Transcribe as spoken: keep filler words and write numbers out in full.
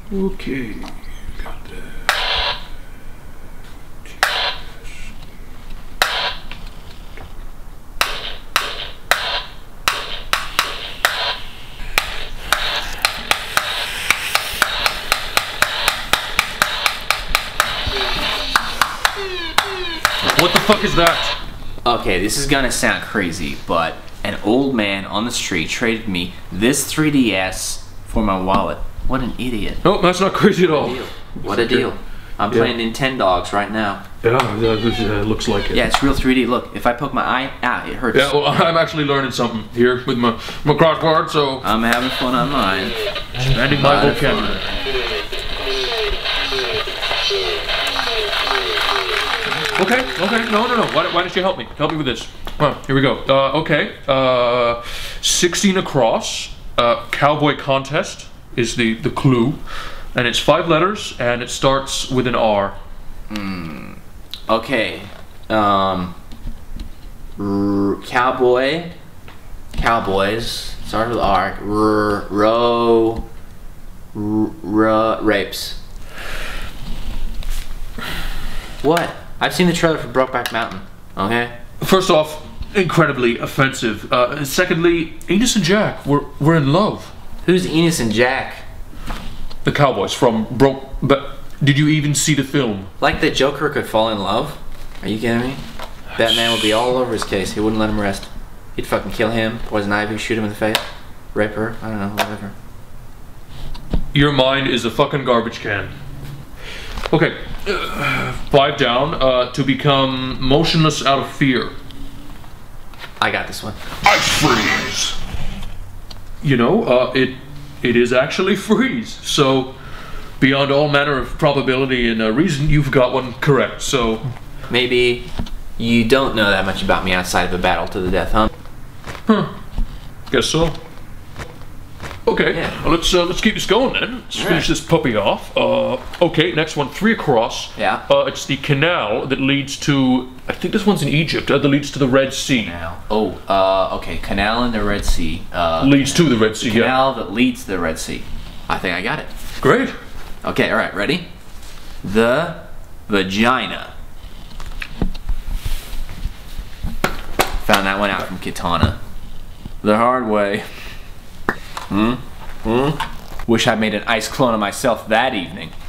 Okay, got that. What the fuck is that? Okay, this is gonna sound crazy, but an old man on the street traded me this three D S for my wallet. What an idiot. No, that's not crazy at all. What a deal. I'm Yeah. playing Nintendogs right now. Yeah, yeah, this, uh, looks like it. Yeah, it's real three D. Look, if I poke my eye, ah, it hurts. Yeah, well, I'm actually learning something here with my, my crossword, so I'm having fun on mine. expanding my Lot of vocabulary. Okay, okay, no, no, no. Why, why don't you help me? Help me with this. Come on, here we go. Uh, okay, uh, sixteen across. Uh, cowboy contest is the the clue, and it's five letters, and it starts with an R. Mm. Okay. Um. R cowboy. Cowboys. Starts with R. R row. R r rapes. What? I've seen the trailer for Brokeback Mountain. Okay. First off, incredibly offensive. Uh, secondly, Enos and Jack were were in love. Who's Enos and Jack? The cowboys from Broke. But did you even see the film? Like the Joker could fall in love? Are you kidding me? Batman would be all over his case. He wouldn't let him rest. He'd fucking kill him, poison Ivy, shoot him in the face, rape her. I don't know, whatever. Your mind is a fucking garbage can. Okay, uh, five down. Uh, to become motionless out of fear. I got this one. Ice freeze. You know, uh, it it is actually freeze. So, beyond all manner of probability and uh, reason, you've got one correct. So, maybe you don't know that much about me outside of a battle to the death, huh? Huh. Guess so. Okay, Yeah. well, let's uh, let's keep this going then. Let's All finish right. this puppy off. Uh, okay, next one, three across. Yeah. Uh, it's the canal that leads to. I think this one's in Egypt. Uh, that leads to the Red Sea. Canal. Oh, uh, okay. Canal in the Red Sea. Uh, Leads to the Red Sea. Yeah. canal that leads to the Red Sea. I think I got it. Great. Okay, all right, ready? The vagina. Found that one out from Kitana. The hard way. Hmm? Hmm? Wish I made an ice clone of myself that evening.